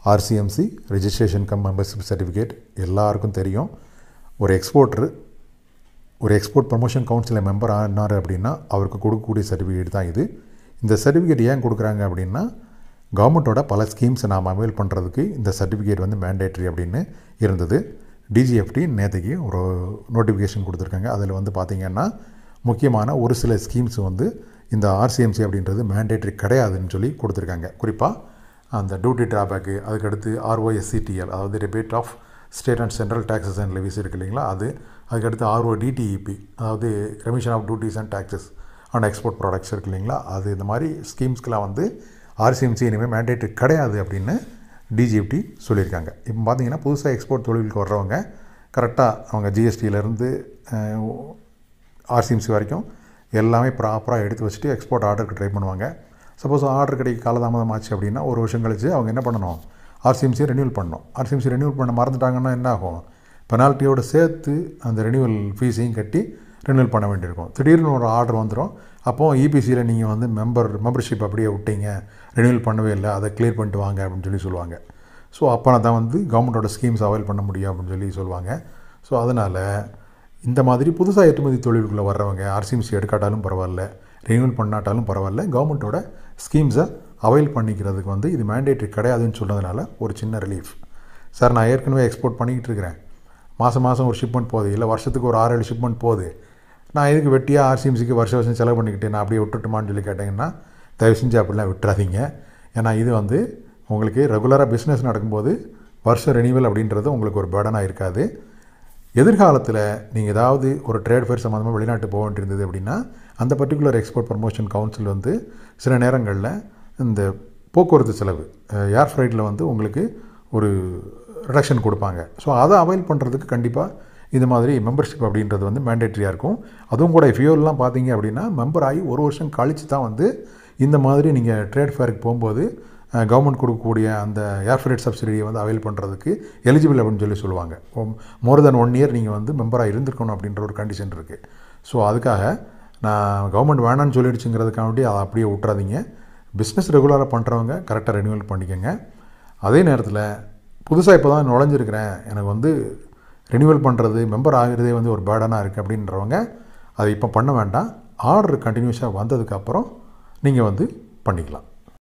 RCMC registration cum membership certificate எல்லாருக்கும் தெரியும். ஒரு எக்ஸ்போர்ட் ப்ரமோஷன் கவுன்சிலில் மெம்பர் ஆனார் அப்படின்னா அவருக்கு கொடுக்கக்கூடிய சர்டிஃபிகேட் தான் இது. இந்த சர்டிஃபிகேட் ஏன் கொடுக்குறாங்க அப்படின்னா, கவர்மெண்ட்டோட பல ஸ்கீம்ஸை நாம் அவைல் பண்ணுறதுக்கு இந்த சர்டிஃபிகேட் வந்து மேண்டேட்ரி அப்படின்னு இருந்தது. டிஜிஎஃப்டி நேற்றுக்கு ஒரு நோட்டிஃபிகேஷன் கொடுத்துருக்காங்க. அதில் வந்து பார்த்திங்கன்னா முக்கியமான ஒரு சில ஸ்கீம்ஸ் வந்து இந்த ஆர்சிஎம்சி அப்படின்றது மேண்டேட்ரி கிடையாதுன்னு சொல்லி கொடுத்துருக்காங்க. குறிப்பாக அந்த டியூட்டி ட்ராபேக்கு, அதுக்கடுத்து ஆர்ஓஎஸ்சிடிஎல், அதாவது rebate of state and central taxes and levies இருக்குது இல்லைங்களா, அதுக்கடுத்து ஆர்ஓடிடிஇபி, அதாவது remission of duties and taxes and export products இருக்குது இல்லைங்களா, இந்த மாதிரி ஸ்கீம்ஸ்க்கெலாம் வந்து ஆர்சிஎம்சி இனிமேல் மேண்டேட்ரி கிடையாது அப்படின்னு டிஜிஎஃப்டி சொல்லியிருக்காங்க. இப்போ பார்த்தீங்கன்னா புதுசாக எக்ஸ்போர்ட் தொழிலுக்கு வர்றவங்க கரெக்டாக அவங்க ஜிஎஸ்டியிலேருந்து ஆர்சிஎம்சி வரைக்கும் எல்லாமே ப்ராப்பராக எடுத்து வச்சுட்டு எக்ஸ்போர்ட் ஆர்டருக்கு ட்ரை பண்ணுவாங்க. சப்போஸ் ஆர்டர் கிடைக்க காலதாமதம் ஆச்சு அப்படின்னா ஒரு வருஷம் கழிச்சு அவங்க என்ன பண்ணணும், ஆர்சிஎம்சியை ரெனியூவல் பண்ணணும். ஆர்சிஎம்சி ரெனியூவல் பண்ண மறந்துட்டாங்கன்னா என்ன ஆகும், பெனால்ட்டியோடு சேர்த்து அந்த ரெனியூவல் ஃபீஸையும் கட்டி ரெனியூவல் பண்ண வேண்டியிருக்கும். திடீர்னு ஒரு ஆர்டர் வந்துடும். அப்போது இபிசியில் நீங்கள் வந்து மெம்பர்ஷிப் அப்படியே விட்டீங்க, ரெனியூவல் பண்ணவே இல்லை, அதை கிளியர் பண்ணிட்டு வாங்க அப்படின்னு சொல்லுவாங்க. ஸோ அப்போ தான் வந்து கவர்மெண்ட்டோட ஸ்கீம்ஸ் அவைல் பண்ண முடியும் அப்படின்னு சொல்லுவாங்க. ஸோ அதனால் இந்த மாதிரி புதுசாக ஏற்றுமதி தொழிலுக்குள்ளே வர்றவங்க ஆர்சிஎம்சி எடுக்காட்டாலும் பரவாயில்ல, ரெனியூவல் பண்ணாட்டாலும் பரவாயில்ல, கவர்மெண்ட்டோட ஸ்கீம்ஸை அவைல் பண்ணிக்கிறதுக்கு வந்து இது மேண்டேட்ரி கிடையாதுன்னு சொன்னதுனால ஒரு சின்ன ரிலீஃப். சார் நான் ஏற்கனவே எக்ஸ்போர்ட் பண்ணிக்கிட்டு இருக்கிறேன், மாதம் ஒரு ஷிப்மெண்ட் போகுது, இல்லை வருஷத்துக்கு ஒரு 6-7 ஷிப்மெண்ட் போகுது, நான் எதுக்கு வெட்டியாக ஆர்சிஎம்சிக்கு வருஷம் செலவு பண்ணிக்கிட்டு நான் அப்படியே விட்டுட்டுமான்னு சொல்லி கேட்டிங்கன்னா தயவு செஞ்சு அப்படிலாம் விட்டுறாதீங்க. ஏன்னா இது வந்து உங்களுக்கு ரெகுலராக பிஸ்னஸ் நடக்கும்போது வருஷம் ரெனியூவல் அப்படின்றது உங்களுக்கு ஒரு பேர்டனாக இருக்காது. எதிர்காலத்தில் நீங்கள் ஏதாவது ஒரு ட்ரேட் ஃபேர் சம்மந்தமாக வெளிநாட்டு போக வேண்டியிருந்தது அப்படின்னா அந்த பர்டிகுலர் எக்ஸ்போர்ட் ப்ரமோஷன் கவுன்சில் வந்து சில நேரங்களில் இந்த போக்குவரத்து செலவு ஏர் ஃப்ரைட்டில் வந்து உங்களுக்கு ஒரு ரிடக்ஷன் கொடுப்பாங்க. ஸோ அதை அவைல் பண்ணுறதுக்கு கண்டிப்பாக இந்த மாதிரி மெம்பர்ஷிப் அப்படின்றது வந்து மேண்டேட்ரியாக இருக்கும். அதுவும் கூட ஃபியூல்லாம் பார்த்தீங்க அப்படின்னா மெம்பர் ஆகி ஒரு வருஷம் கழித்து தான் வந்து இந்த மாதிரி நீங்கள் ட்ரேட் ஃபேருக்கு போகும்போது கவர்மெண்ட் கொடுக்கக்கூடிய அந்த ஏர் ஃப்ரைட் சப்சிடியை வந்து அவைல் பண்ணுறதுக்கு எலிஜிபிள் அப்படின்னு சொல்லுவாங்க. மோர் தென் 1 இயர் நீங்கள் வந்து மெம்பராக இருந்திருக்கணும் அப்படின்ற ஒரு கண்டிஷன் இருக்குது. ஸோ அதுக்காக நான் கவர்மெண்ட் வேணான்னு சொல்லிடுச்சுங்கிறதுக்காண்டி அதை அப்படியே விட்றாதீங்க. பிஸ்னஸ் ரெகுலராக பண்ணுறவங்க கரெக்டாக ரெனியூவல் பண்ணிக்கோங்க. அதே நேரத்தில் புதுசாக இப்போ தான் நுழைஞ்சிருக்கிறேன், எனக்கு வந்து ரெனியூவல் பண்ணுறது மெம்பர் ஆகிறதே வந்து ஒரு பேர்டனாக இருக்குது அப்படின்றவங்க அதை இப்போ பண்ண வேண்டாம். ஆர்டர் கண்டினியூஸாக வந்ததுக்கப்புறம் நீங்கள் வந்து பண்ணிக்கலாம்.